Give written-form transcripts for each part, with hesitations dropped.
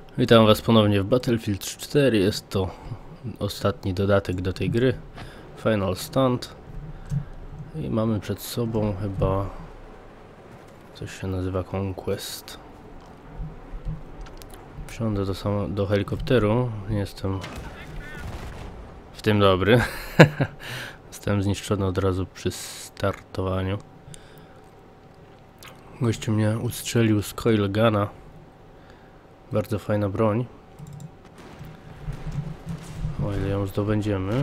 Witam Was ponownie w Battlefield 4. Jest to ostatni dodatek do tej gry, Final Stand. I mamy przed sobą chyba coś się nazywa Conquest. Wsiądę do helikopteru. Nie jestem w tym dobry. Zostałem zniszczony od razu przy startowaniu. Gościu mnie ustrzelił z coil guna. Bardzo fajna broń. O ile ją zdobędziemy.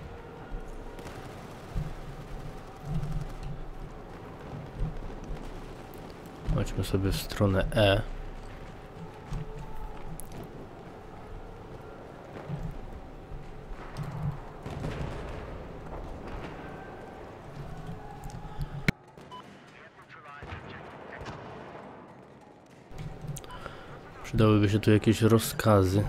Chodźmy sobie w stronę E. Przydałyby się tu jakieś rozkazy.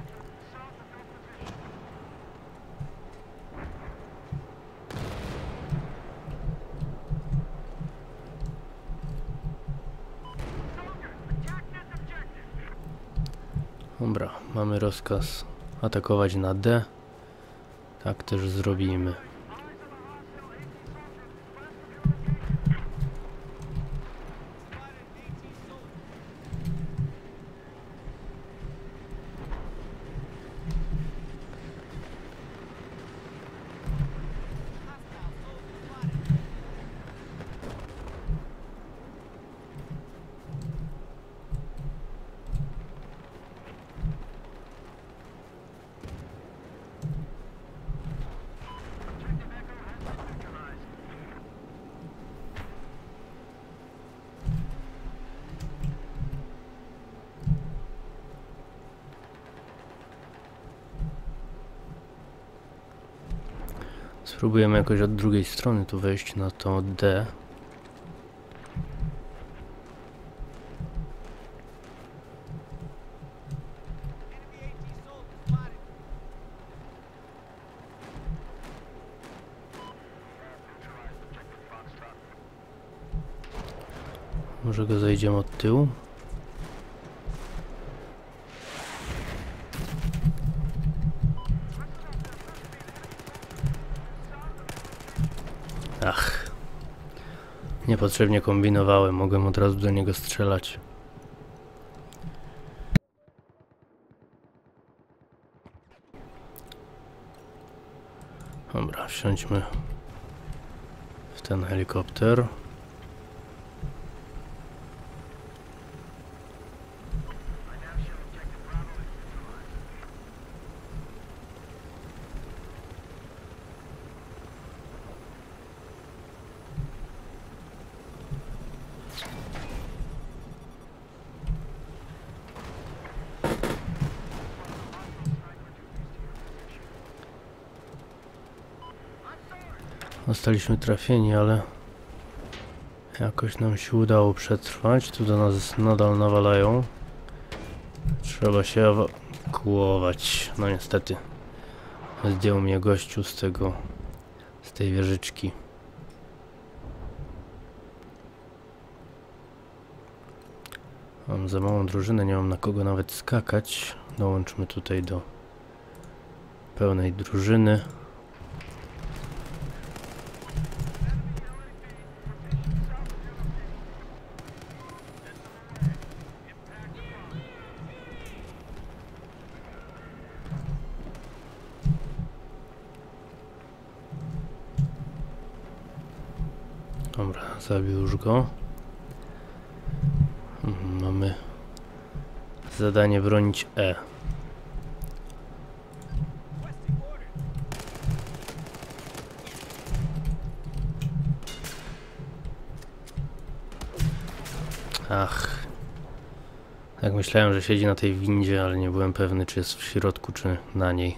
Dobra, mamy rozkaz atakować na D. Tak też zrobimy. Spróbujemy jakoś od drugiej strony tu wejść na to D. Może go zajdziemy od tyłu? Ach, niepotrzebnie kombinowałem, mogłem od razu do niego strzelać. Dobra, wsiądźmy w ten helikopter. Zostaliśmy trafieni, ale jakoś nam się udało przetrwać. Tu do nas nadal nawalają. Trzeba się ewakuować. No niestety. Zdjął mnie gościu z tej wieżyczki. Mam za małą drużynę, nie mam na kogo nawet skakać. Dołączmy tutaj do pełnej drużyny. Dobra, zabił już go. Mamy zadanie bronić E. Ach. Tak myślałem, że siedzi na tej windzie, ale nie byłem pewny, czy jest w środku, czy na niej.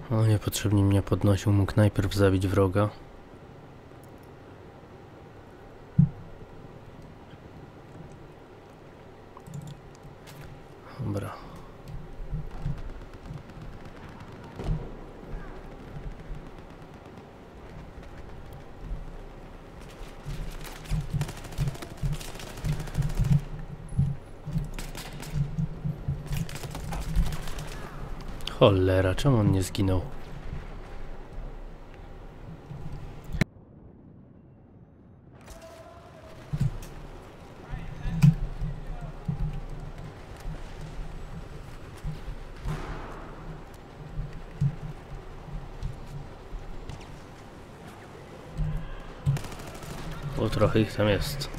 O, niepotrzebnie mnie podnosił, mógł najpierw zabić wroga. Dobra. Cholera, czemu on nie zginął? Bo trochę ich tam jest.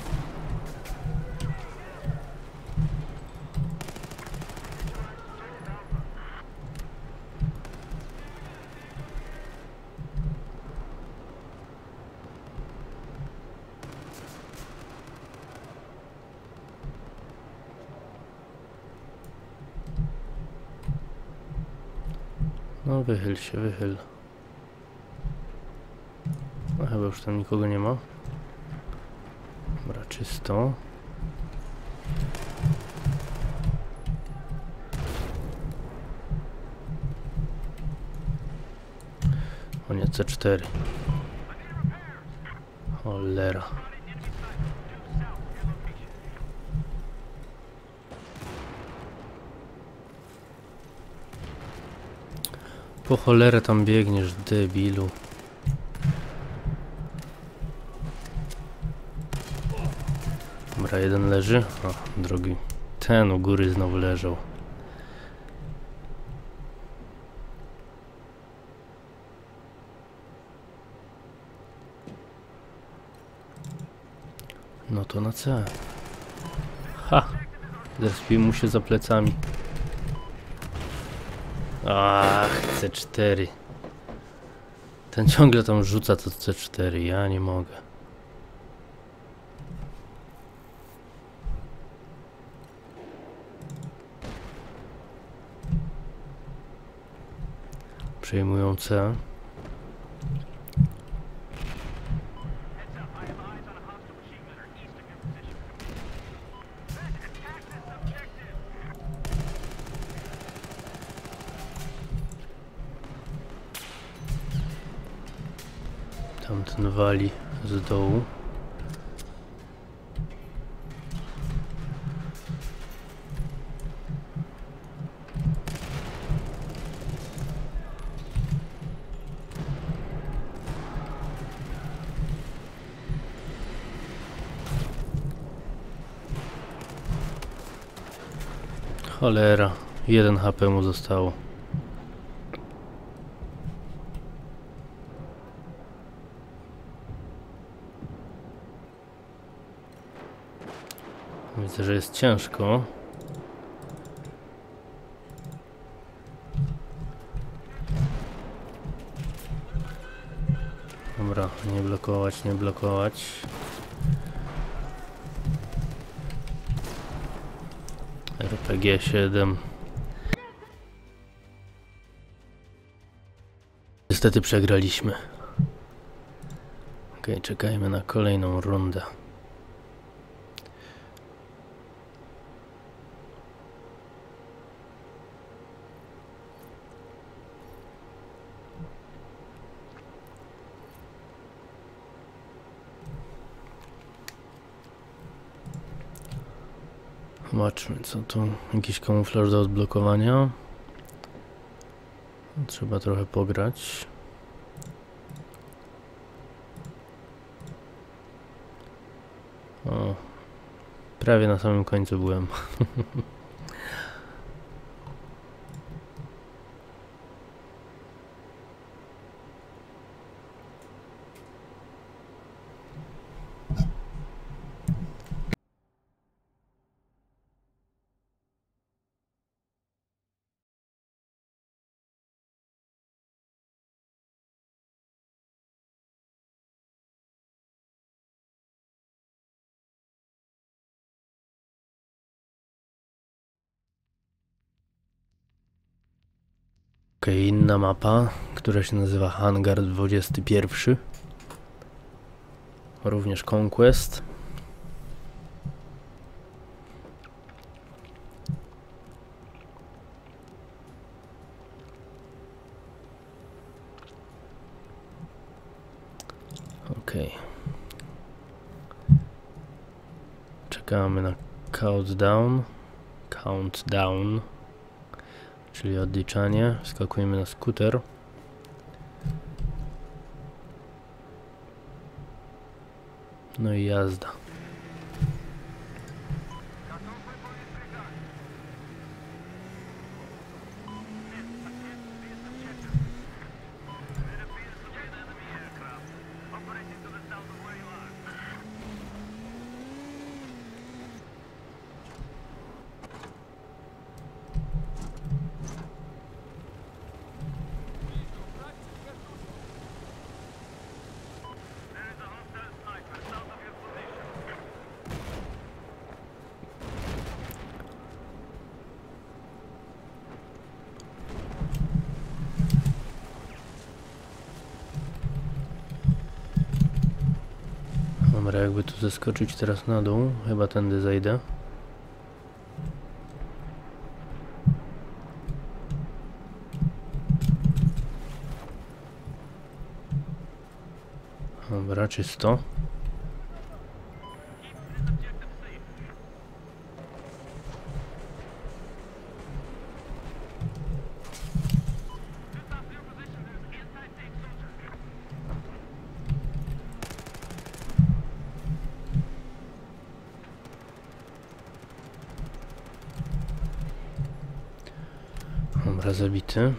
No wychyl się, wychyl. No chyba już tam nikogo nie ma. Dobra, czysto. O nie, C4. Cholera. Po cholerę tam biegniesz, debilu. Dobra, jeden leży. A, drugi. Ten u góry znowu leżał. No to na C. Ha! Zrespił mu się za plecami. Ach, C4. Ten ciągle tam rzuca to C4. Ja nie mogę. Przejmują C. Tamten wali z dołu. Cholera, 1 HP mu zostało. Widzę, że jest ciężko. Dobra, nie blokować, nie blokować. RPG 7. Niestety przegraliśmy. Okej, czekajmy na kolejną rundę. Zobaczmy, co tu. Jakiś kamuflaż do odblokowania. Trzeba trochę pograć. O, prawie na samym końcu byłem. Okej, inna mapa, która się nazywa Hangar 21. Również Conquest. Okej. Czekamy na countdown, czyli odliczanie. Wskakujemy na skuter. No i jazda. Dobra, jakby tu zeskoczyć teraz na dół, chyba tędy zejdę. Dobra, czysto. Dobra, zabity.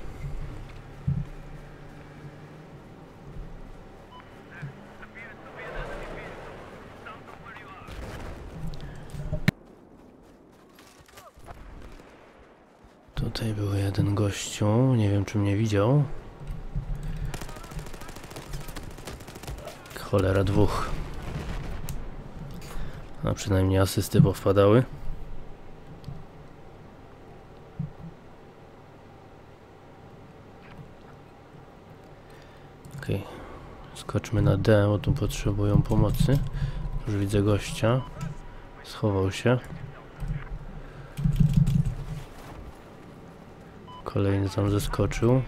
Tutaj był jeden gościu, nie wiem czy mnie widział. Cholera, dwóch. A przynajmniej asysty powpadały. Okej, skoczmy na D, bo tu potrzebują pomocy. Już widzę gościa. Schował się. Kolejny tam zeskoczył.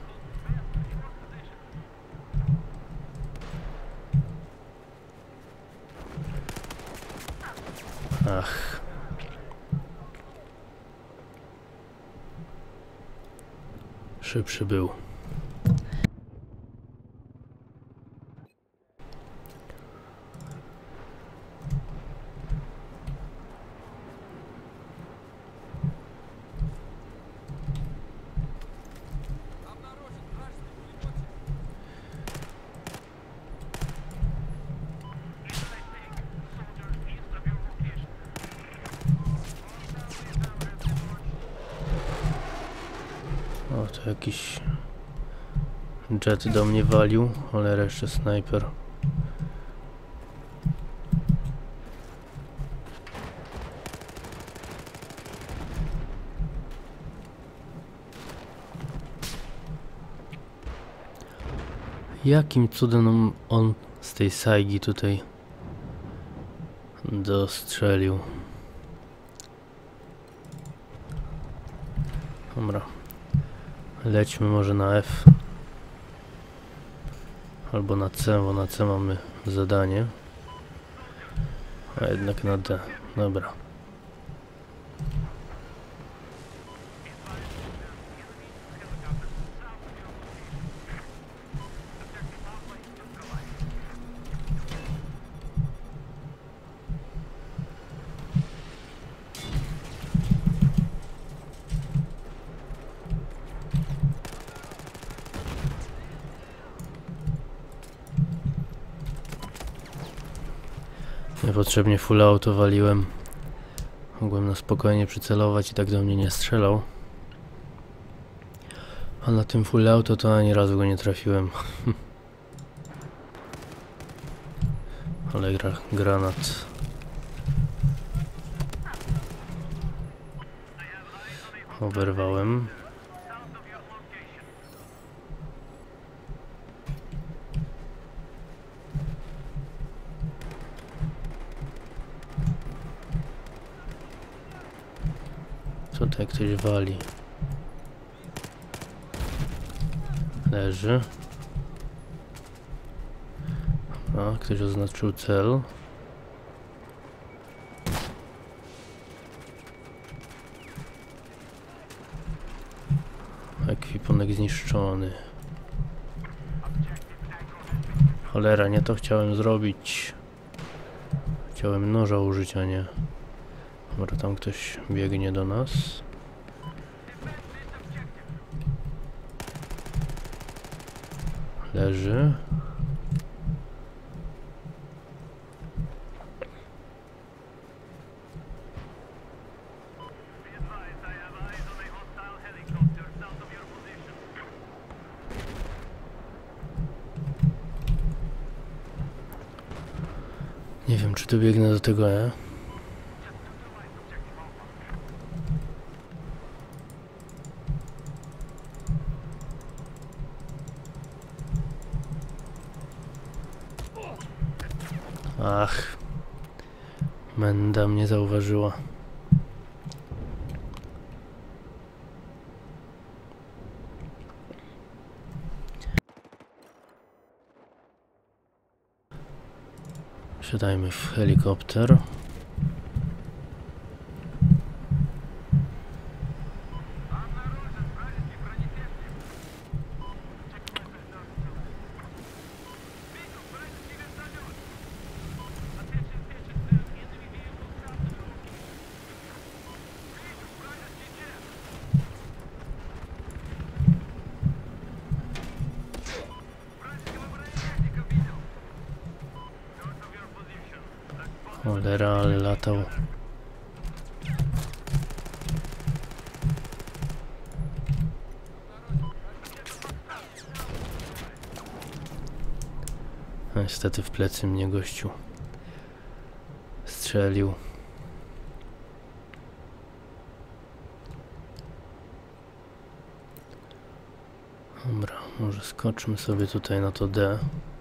Ach. Szybszy był. O, to jakiś jet do mnie walił, ale jeszcze snajper. Jakim cudem on z tej sajgi tutaj dostrzelił? Dobra. Lećmy może na F. Albo na C, bo na C mamy zadanie. A jednak na D. Dobra. Niepotrzebnie full auto waliłem. Mogłem na spokojnie przycelować i tak do mnie nie strzelał. A na tym full auto to ani razu go nie trafiłem. Ale granat. Oberwałem. ktoś wali. Leży. A, ktoś oznaczył cel. Ekwipunek zniszczony. Cholera, nie to chciałem zrobić. Chciałem noża użyć, a nie. Dobra, tam ktoś biegnie do nas. Leży. Nie wiem, czy tu biegnę do tego E. Ach, Menda mnie zauważyła. Wsiadajmy w helikopter. Cholera, ale latał. Niestety w plecy mnie gościu strzelił. Dobra, może skoczmy sobie tutaj na to D.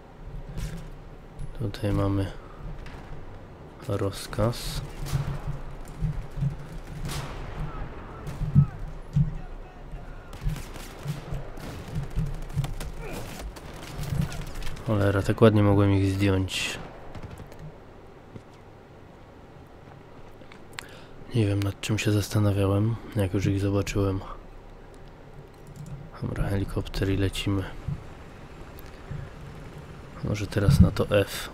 Tutaj mamy rozkaz. Cholera, tak ładnie mogłem ich zdjąć. Nie wiem, nad czym się zastanawiałem, jak już ich zobaczyłem. Dobra, helikopter i lecimy. Może teraz na to F.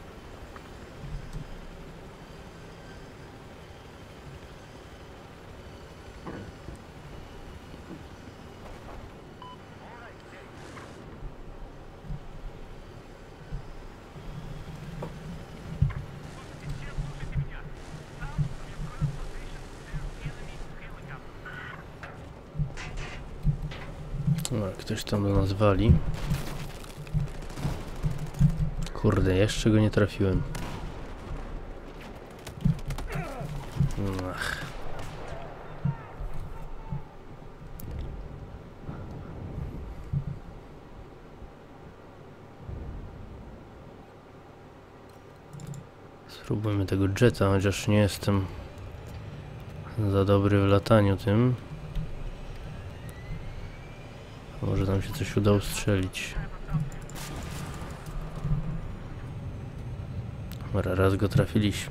Dobra, ktoś tam do nas wali. Kurde, jeszcze go nie trafiłem. Ach. Spróbujmy tego jeta, chociaż nie jestem za dobry w lataniu tym. Może nam się coś uda ustrzelić. Dobra, raz go trafiliśmy.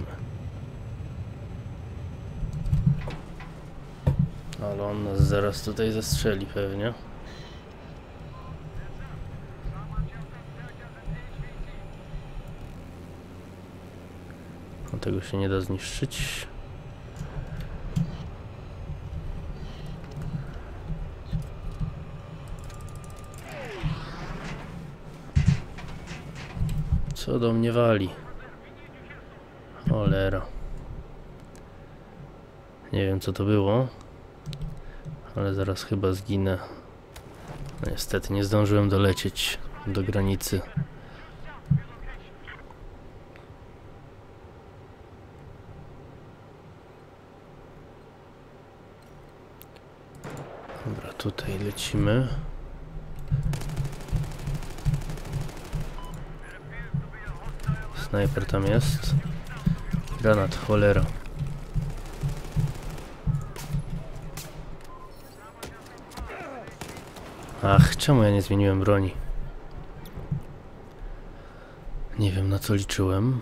Ale on nas zaraz tutaj zastrzeli pewnie. A tego się nie da zniszczyć. Co do mnie wali? Cholera. Nie wiem co to było, ale zaraz chyba zginę. No, niestety nie zdążyłem dolecieć do granicy. Dobra, tutaj lecimy. Snajper tam jest. Granat, cholera. Ach, czemu ja nie zmieniłem broni? Nie wiem, na co liczyłem.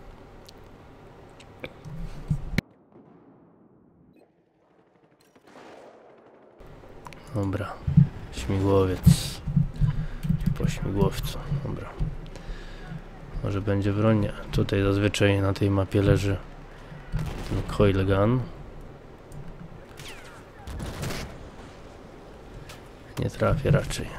Dobra, śmigłowiec. Po śmigłowcu, dobra. Może będzie broń? Nie. Tutaj zazwyczaj na tej mapie leży ten coil gun. Nie trafię raczej.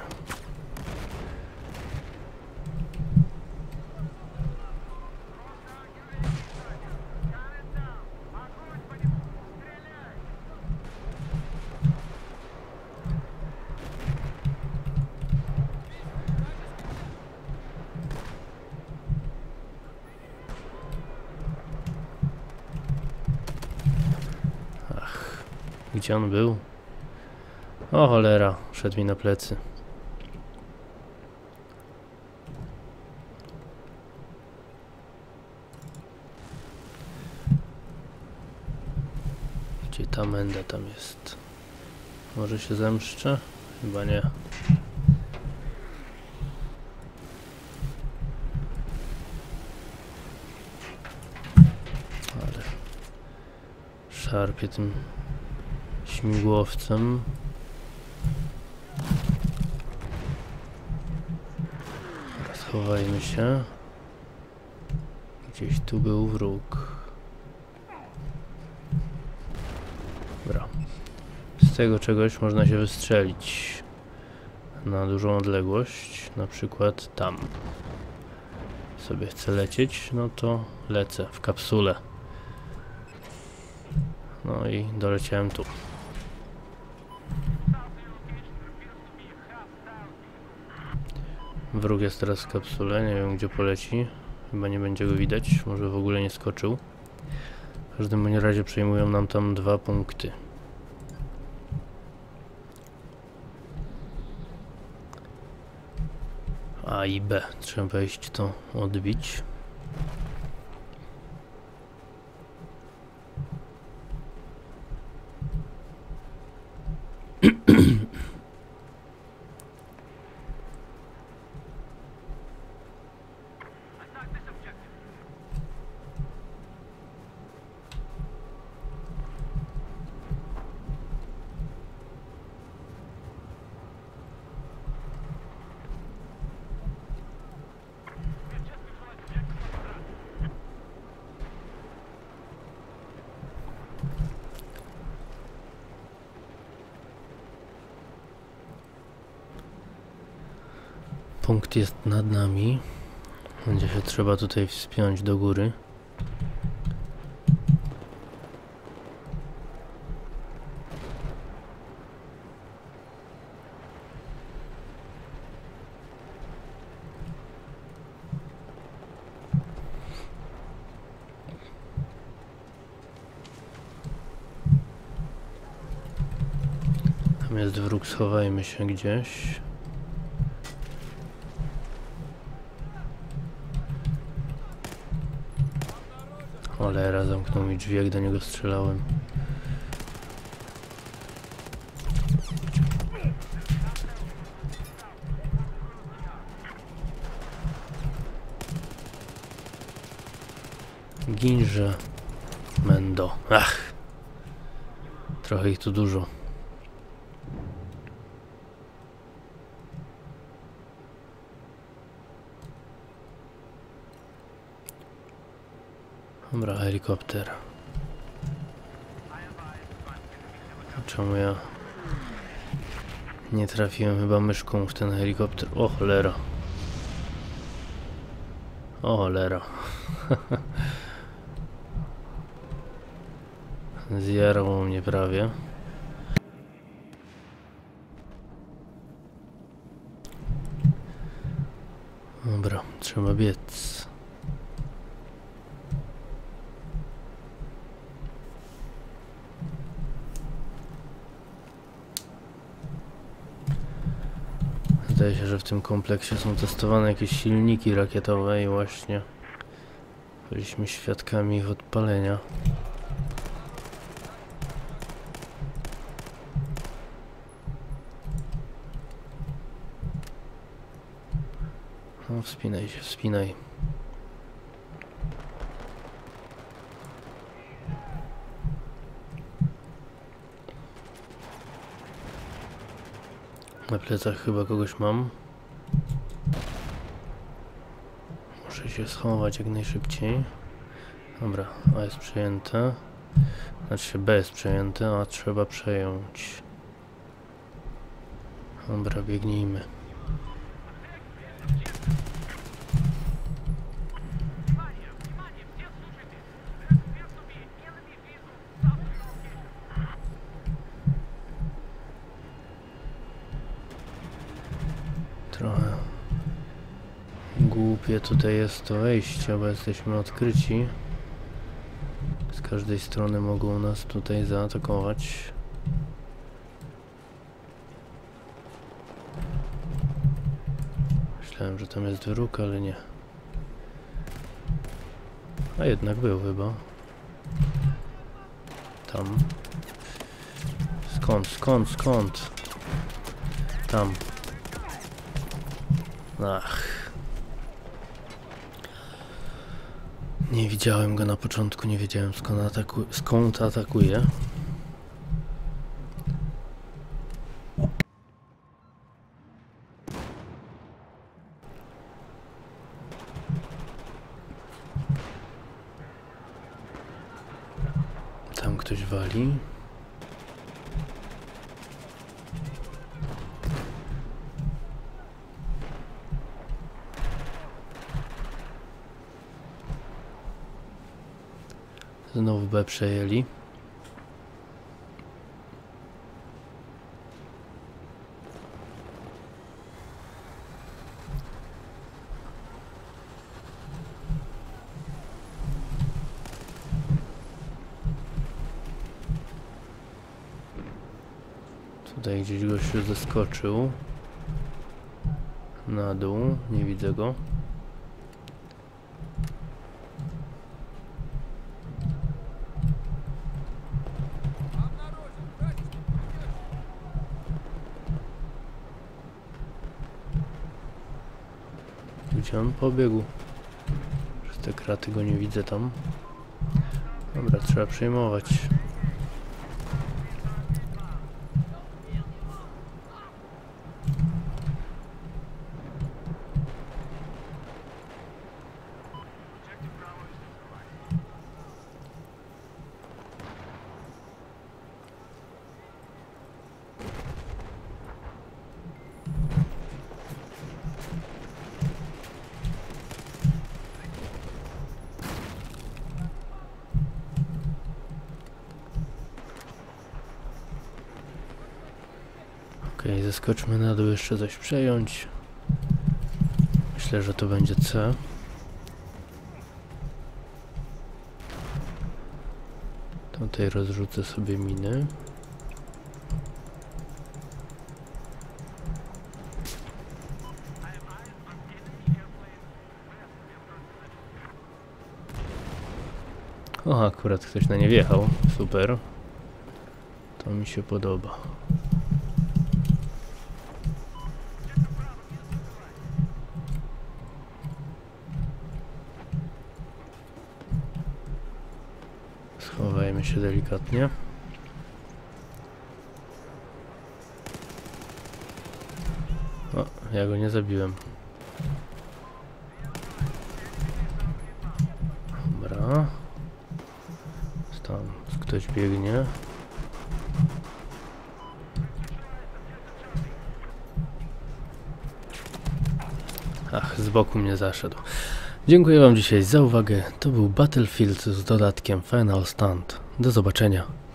Gdzie on był? O cholera, szedł mi na plecy. Gdzie ta menda tam jest? Może się zemszczę? Chyba nie. Ale szarpie tym śmigłowcem. Schowajmy się. Gdzieś tu był wróg. Dobra. Z tego czegoś można się wystrzelić na dużą odległość. Na przykład tam. Sobie chcę lecieć, no to lecę w kapsule. No i doleciałem tu. Wróg jest teraz w kapsule, nie wiem gdzie poleci. Chyba nie będzie go widać, może w ogóle nie skoczył. W każdym razie przejmują nam tam 2 punkty. A i B. Trzeba wejść to odbić. Punkt jest nad nami. Będzie się trzeba tutaj wspiąć do góry. Tam jest wróg, schowajmy się gdzieś. Cholera, zamknął mi drzwi, jak do niego strzelałem. Ginże. Mendo. Ach! Trochę ich tu dużo. Dobra, helikopter. Czemu ja nie trafiłem chyba myszką w ten helikopter? O cholera. O cholera. Zjarło mnie prawie. Dobra, trzeba biec. Zdaje się, że w tym kompleksie są testowane jakieś silniki rakietowe i właśnie byliśmy świadkami ich odpalenia. No, wspinaj się, wspinaj. Na plecach chyba kogoś mam. Muszę się schować jak najszybciej. Dobra, A jest przejęte. Znaczy się B jest przejęte, a trzeba przejąć. Dobra, biegnijmy. Trochę głupie tutaj jest to wejście, bo jesteśmy odkryci. Z każdej strony mogą nas tutaj zaatakować. Myślałem, że tam jest wróg, ale nie. A jednak był chyba. Tam. Skąd? Tam. Ach. Nie widziałem go na początku, nie wiedziałem skąd atakuje. Tam ktoś wali. Znowu B przejęli. Tutaj gdzieś gościu zeskoczył na dół, nie widzę go. Gdzie on pobiegł? Przez te kraty go nie widzę tam. Dobra, trzeba przejmować. Okej, zeskoczmy na dół, jeszcze coś przejąć. Myślę, że to będzie C. Tutaj rozrzucę sobie miny. O, akurat ktoś na nie wjechał. Super. To mi się podoba. Schowajmy się delikatnie. O, ja go nie zabiłem. Dobra. Tam ktoś biegnie. Ach, z boku mnie zaszedł. Dziękuję wam dzisiaj za uwagę. To był Battlefield z dodatkiem Final Stand. Do zobaczenia.